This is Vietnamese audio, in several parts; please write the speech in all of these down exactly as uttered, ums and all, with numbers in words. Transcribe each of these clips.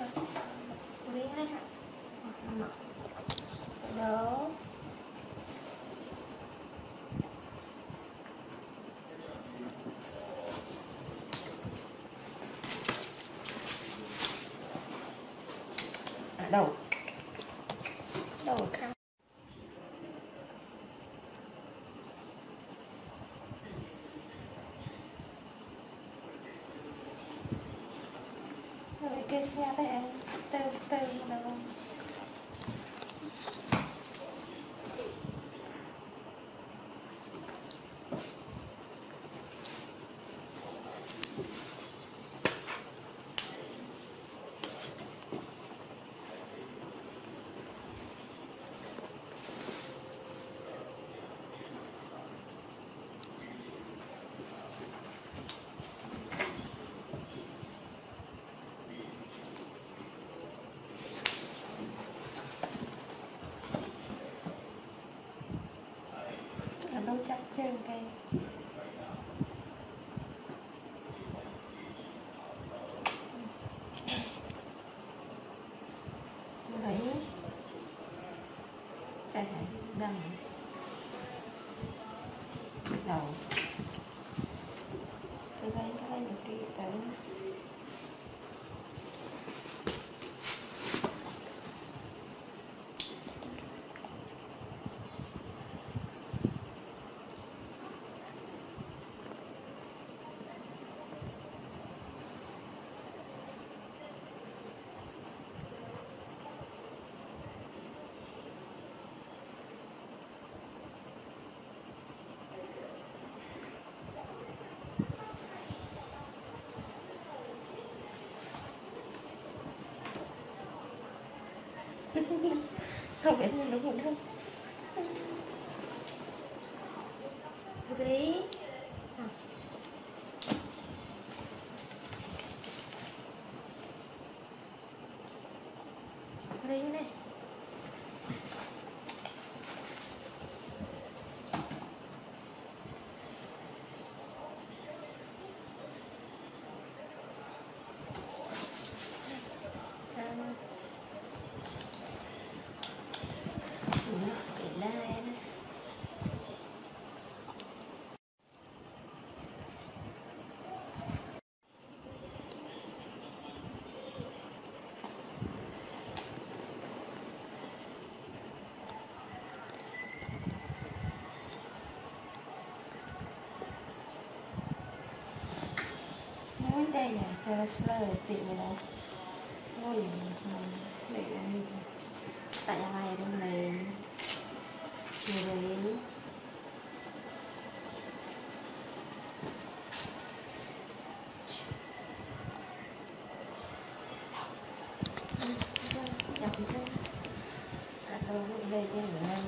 Uri hai hả? Đó. À, đầu. Đầu khăn. Rồi cái xe đây anh từ từ đâu. Đâu chắc chân cây đấy sẽ đầm đầu cái đây cái đây một tí tới không biết là đúng không đấy đấy này đây là Tesla tiện rồi đó ngồi để tại này trong này rồi đấy nhập chứ à tôi đây trên người anh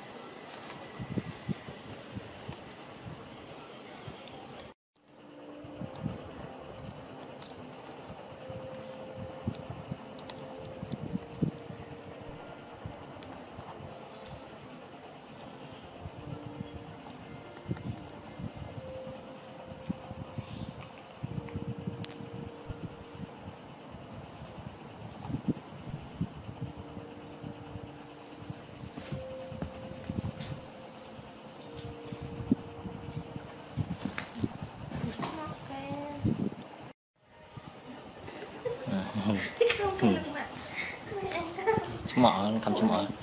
chú mọ cầm chú mọ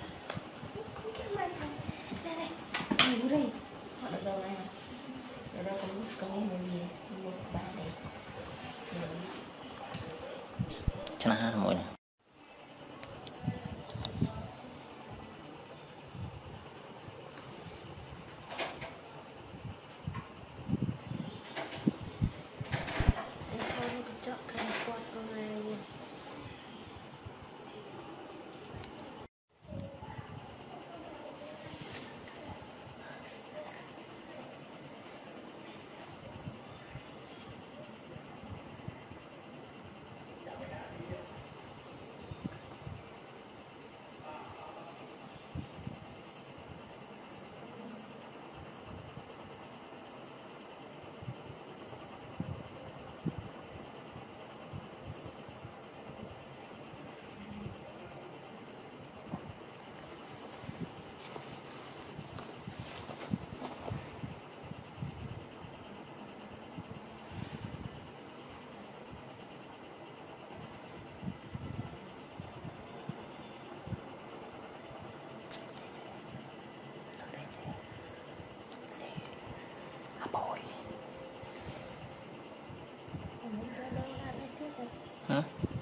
cho nó hát mỗi này hả